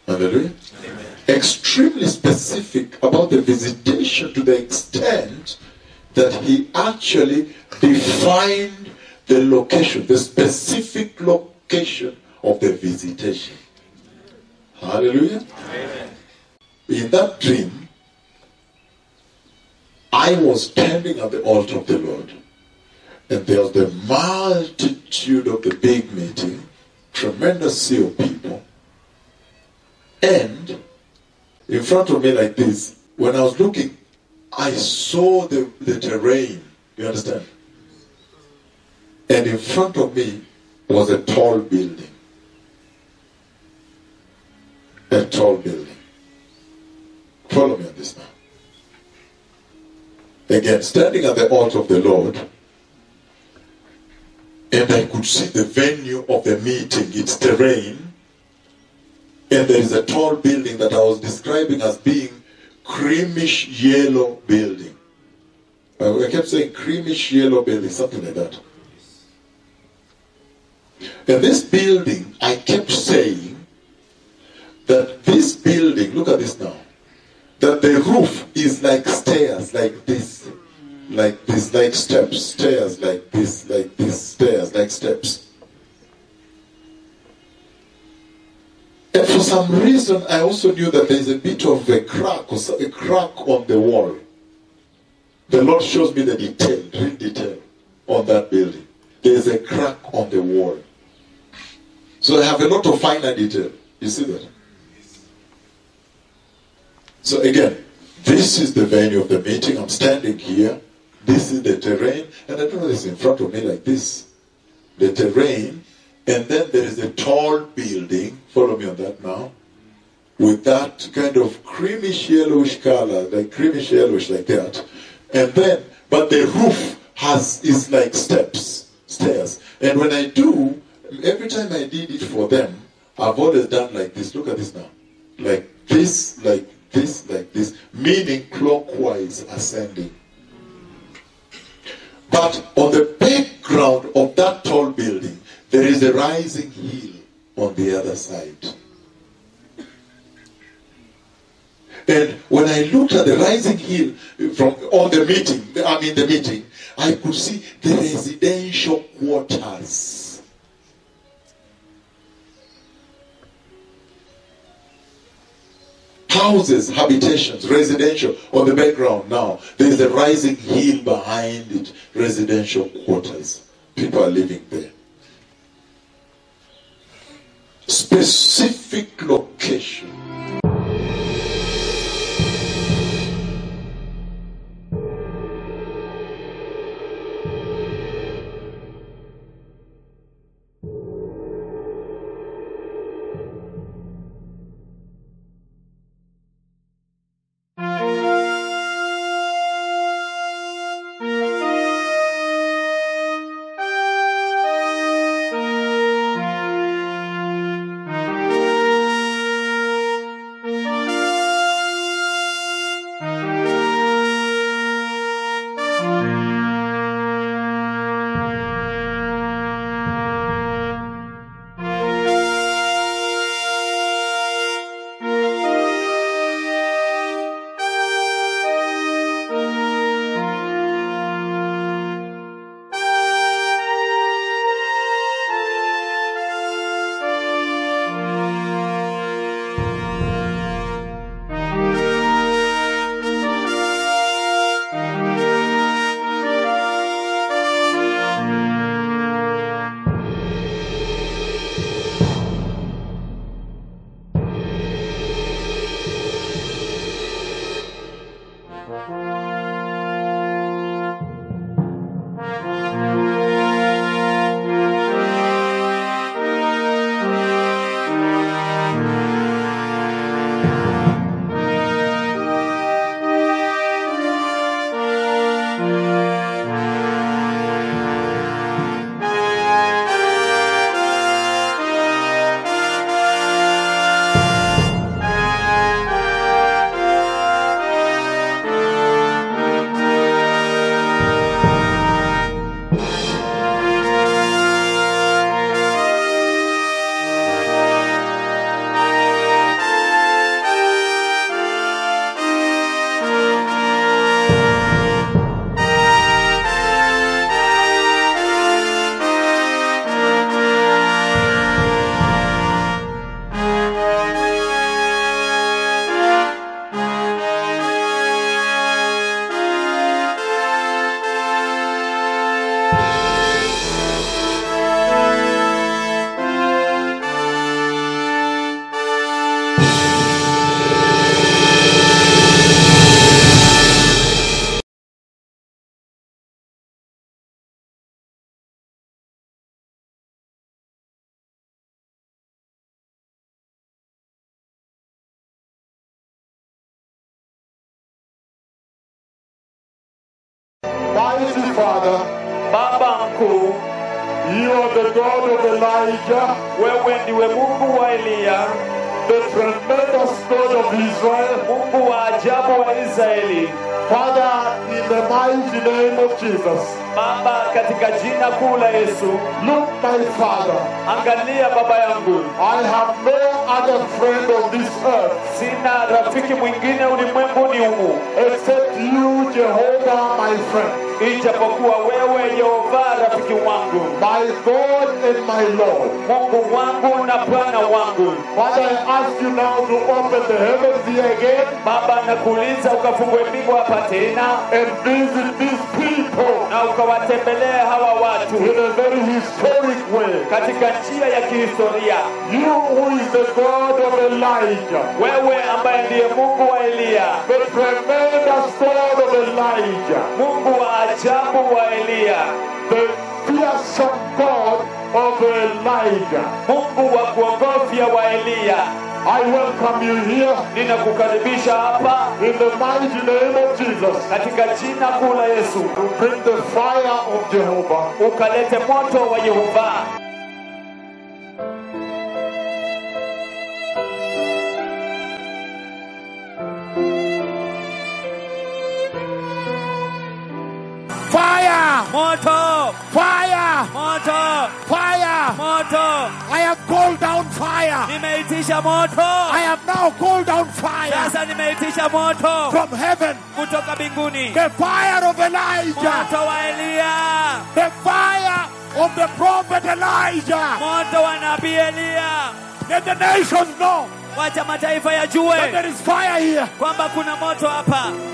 Hallelujah. Extremely specific about the visitation to the extent that he actually defined the location, the specific location of the visitation. Hallelujah. Amen. In that dream, I was standing at the altar of the Lord, and there was the multitude of the big meeting, tremendous sea of people, and in front of me like this, when I was looking, I saw the terrain, you understand? And in front of me was a tall building. A tall building. Follow me on this now. Again, standing at the altar of the Lord, and I could see the venue of the meeting, its terrain, and there is a tall building that I was describing as being creamish yellow building. I kept saying creamish yellow building, something like that. And this building, I kept saying that this building, look at this now, that the roof is like stairs, like this, like steps, stairs, like this, stairs, like steps. And for some reason, I also knew that there is a bit of a crack, or a crack on the wall. The Lord shows me the detail, real detail, on that building. There is a crack on the wall. So I have a lot of finer detail. You see that? So again, this is the venue of the meeting. I'm standing here. This is the terrain. And I don't know this in front of me like this. The terrain. And then there is a tall building. Follow me on that now. With that kind of creamish yellowish color. Like creamish yellowish like that. And then, but the roof is like steps. Stairs. And when I do, every time I did it for them, I've always done like this. Look at this now. Like this, like this, like this. Meaning clockwise ascending. But on the background of that tall building, there is a rising hill on the other side. And when I looked at the rising hill on the meeting, I could see the residential quarters. Houses, habitations, residential on the background now. There is a rising hill behind it, residential quarters. People are living there. Specific location. Mighty Father, Baba mkuu, you are the God of Elijah, wewe ndiwe Mungu wa Eliya, the tremendous God of Israel. Mungu wa ajabu wa Israeli. Father, in the mighty name of Jesus, Baba, katika jina kuu la Yesu, look, my Father, angalia baba yangu, I have no other friend on this earth sina rafiki mwingine ulimwenguni humu except you, Jehovah, my friend, ijapokuwa wewe Yehova rafiki wangu, my God and my Lord. Mungu wangu na Bwana wangu. Father, I ask you now to open the heavens here again Baba, nakuuliza ukafungue mbingu hapa tena and visit these people na ukawatembelee hawa watu in a very historic way. katika njia ya kihistoria. You who is the God of Elijah, Wewe ambaye ndiye Mungu wa Eliya, the tremendous God of Elijah, Mungu wa ajabu wa Eliya, the fearsome God of Elijah. Mungu wa kuogofya wa Eliya, I welcome you here ninakukaribisha hapa in the mighty name of Jesus katika jina kuu la Yesu, to bring the fire of Jehovah. ukalete moto wa Yehova. Fire! Moto, Fire! moto, Fire! moto. I have called down fire. Nimeitisha moto. I have now called down fire Sasa nimeitisha moto from heaven. kutoka mbinguni. The fire of Elijah. Moto wa Eliya, The fire of the prophet Elijah. moto wa nabii Eliya. Let the nations know Wacha mataifa that yajue there is fire here. kwamba kuna moto hapa.